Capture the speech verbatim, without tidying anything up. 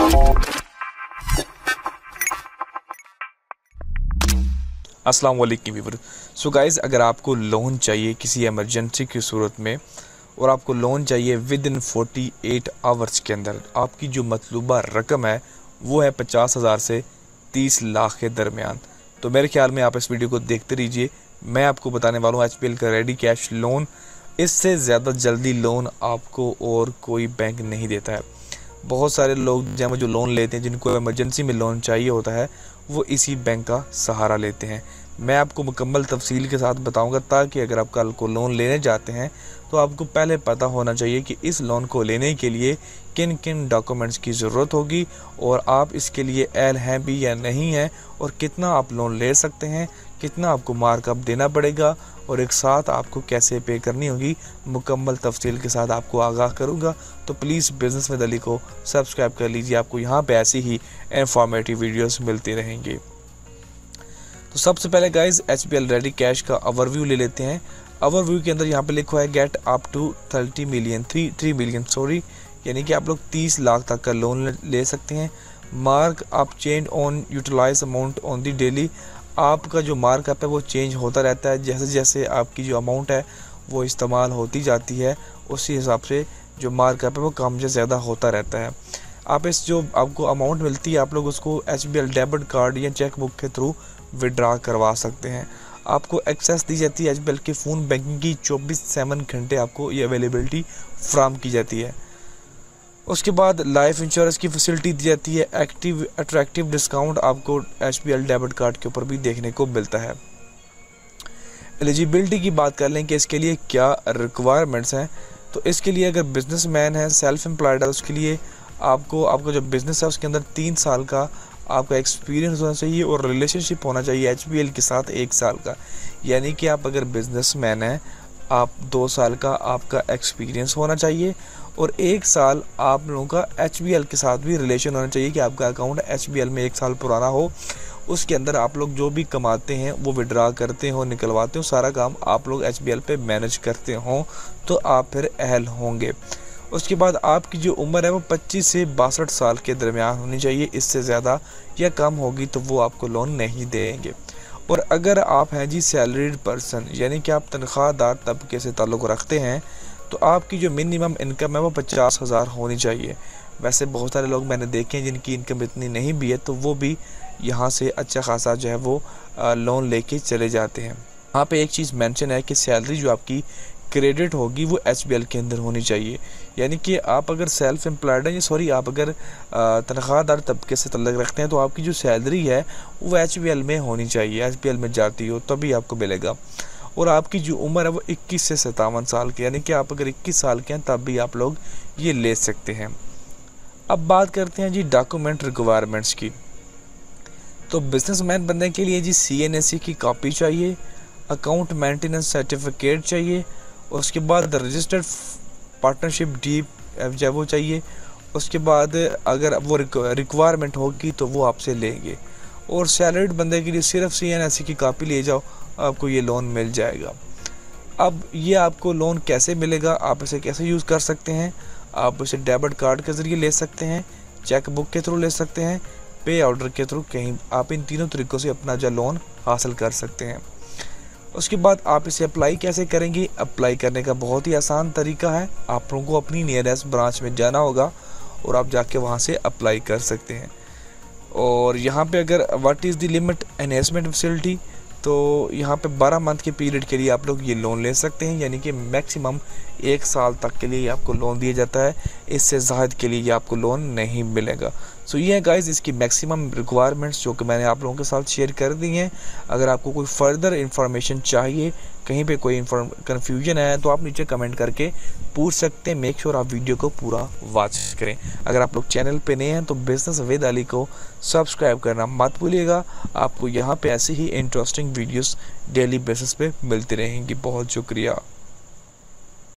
अस्सलाम वालेकुम viewer. So guys, अगर आपको लोन चाहिए किसी एमरजेंसी की सूरत में और आपको लोन चाहिए within forty eight hours के अंदर, आपकी जो मतलूबा रकम है वो है पचास हज़ार से तीस लाख के दरमियान, तो मेरे ख्याल में आप इस वीडियो को देखते रहिए। मैं आपको बताने वाला हूँ एच पी एल का रेडी कैश लोन। इससे ज़्यादा जल्दी लोन आपको और कोई बैंक नहीं देता है। बहुत सारे लोग जब जो लोन लेते हैं, जिनको इमरजेंसी में लोन चाहिए होता है, वो इसी बैंक का सहारा लेते हैं। मैं आपको मुकम्मल तफसील के साथ बताऊंगा, ताकि अगर आप कल को लोन लेने जाते हैं तो आपको पहले पता होना चाहिए कि इस लोन को लेने के लिए किन किन डॉक्यूमेंट्स की ज़रूरत होगी और आप इसके लिए अहल हैं भी या नहीं हैं, और कितना आप लोन ले सकते हैं, कितना आपको मार्कअप देना पड़ेगा और एक साथ आपको कैसे पे करनी होगी। मुकम्मल तफसील के साथ आपको आगाह करूंगा, तो प्लीज़ बिज़नेस विद अली को सब्सक्राइब कर लीजिए। आपको यहाँ पे ऐसी ही इंफॉर्मेटिव वीडियोस मिलती रहेंगी। तो सबसे पहले guys H P L ready cash का ओवरव्यू ले लेते हैं। ओवरव्यू के अंदर यहाँ पे लिखा है get up to thirty million three three million sorry यानी कि आप लोग तीस लाख तक का लोन ले सकते हैं। Mark up change on utilise amount on the daily, आपका जो मार्क अप है वो चेंज होता रहता है। जैसे जैसे आपकी जो अमाउंट है वो इस्तेमाल होती जाती है, उसी हिसाब से जो मार्क अप है वो कम या ज़्यादा होता रहता है। आप इस जो आपको अमाउंट मिलती है, आप लोग उसको H B L debit card या चेक बुक के थ्रू विड्रा करवा सकते हैं। आपको एक्सेस दी जाती है एच बी एल के फ़ोन बैंकिंग की चौबीस सेवन घंटे आपको ये अवेलेबिलिटी फ्राहम की जाती है। उसके बाद लाइफ इंश्योरेंस की फैसिलिटी दी जाती है। एक्टिव अट्रैक्टिव डिस्काउंट आपको H P L debit card के ऊपर भी देखने को मिलता है। एलिजिबिलिटी की बात कर लें कि इसके लिए क्या रिक्वायरमेंट्स हैं, तो इसके लिए अगर बिजनेसमैन है, सेल्फ एम्प्लॉयड है, उसके लिए आपको आपका जो बिज़नेस है उसके अंदर तीन साल का आपका एक्सपीरियंस होना चाहिए और रिलेशनशिप होना चाहिए एच पी एल के साथ एक साल का। यानी कि आप अगर बिजनेसमैन हैं, आप दो साल का आपका एक्सपीरियंस होना चाहिए और एक साल आप लोगों का एच बी एल के साथ भी रिलेशन होना चाहिए कि आपका अकाउंट एच बी एल में एक साल पुराना हो। उसके अंदर आप लोग जो भी कमाते हैं वो विड्रा करते हो, निकलवाते हो, सारा काम आप लोग एच बी एल पे मैनेज करते हो, तो आप फिर अहल होंगे। उसके बाद आपकी जो उम्र है वो पच्चीस से बासठ साल के दरमियान होनी चाहिए। इससे ज़्यादा या कम होगी तो वो आपको लोन नहीं देंगे। और अगर आप हैं जी सैलरीड पर्सन, यानी कि आप तनख्वाहदार तबके से ताल्लुक़ रखते हैं, तो आपकी जो मिनिमम इनकम है वो पचास हज़ार होनी चाहिए। वैसे बहुत सारे लोग मैंने देखे हैं जिनकी इनकम इतनी नहीं भी है, तो वो भी यहाँ से अच्छा खासा जो है वो लोन लेके चले जाते हैं। यहाँ पे एक चीज़ मेंशन है कि सैलरी जो आपकी क्रेडिट होगी वो एच बी एल के अंदर होनी चाहिए। यानी कि आप अगर सेल्फ एम्प्लॉयड हैं, सॉरी आप अगर तनख्वाहदार तबके से तल्लुक़ रखते हैं, तो आपकी जो सैलरी है वो एच बी एल में होनी चाहिए। एच बी एल में जाती हो तभी आपको मिलेगा। और आपकी जो उम्र है वो इक्कीस से सत्तावन साल की, यानी कि आप अगर इक्कीस साल के हैं तब भी आप लोग ये ले सकते हैं। अब बात करते हैं जी डॉक्यूमेंट रिक्वायरमेंट्स की। तो बिजनेसमैन बनने के लिए जी सी एन ए सी की कॉपी चाहिए, अकाउंट मेंटेनेंस सर्टिफिकेट चाहिए, उसके बाद रजिस्टर्ड पार्टनरशिप डीप जो वो चाहिए। उसके बाद अगर वो रिक्वायरमेंट होगी तो वो आपसे लेंगे। और सैलरीड बंदे के लिए सिर्फ सी एन ए सी की कॉपी ले जाओ, आपको ये लोन मिल जाएगा। अब ये आपको लोन कैसे मिलेगा, आप इसे कैसे यूज़ कर सकते हैं? आप इसे डेबिट कार्ड के ज़रिए ले सकते हैं, चेक बुक के थ्रू ले सकते हैं, पे ऑर्डर के थ्रू, कहीं आप इन तीनों तरीक़ों से अपना जो लोन हासिल कर सकते हैं। उसके बाद आप इसे अप्लाई कैसे करेंगे? अप्लाई करने का बहुत ही आसान तरीका है। आप लोगों को अपनी नियरेस्ट ब्रांच में जाना होगा और आप जाके वहाँ से अप्लाई कर सकते हैं। और यहाँ पे अगर what is the limit enhancement facility, तो यहाँ पे बारह मंथ के पीरियड के लिए आप लोग ये लोन ले सकते हैं, यानी कि मैक्सिमम एक साल तक के लिए आपको लोन दिया जाता है। इससे ज़ायद के लिए आपको लोन नहीं मिलेगा। सो ये है गाइज़ इसकी मैक्सिमम रिक्वायरमेंट्स जो कि मैंने आप लोगों के साथ शेयर कर दी हैं। अगर आपको कोई फर्दर इंफॉर्मेशन चाहिए, कहीं पे कोई कन्फ्यूजन है, तो आप नीचे कमेंट करके पूछ सकते हैं। मेक श्योर आप वीडियो को पूरा वॉच करें। अगर आप लोग चैनल पे नए हैं तो बिज़नेस विद अली को सब्सक्राइब करना मत भूलिएगा। आपको यहाँ पे ऐसे ही इंटरेस्टिंग वीडियोस डेली बेसिस पे मिलती रहेंगी। बहुत शुक्रिया।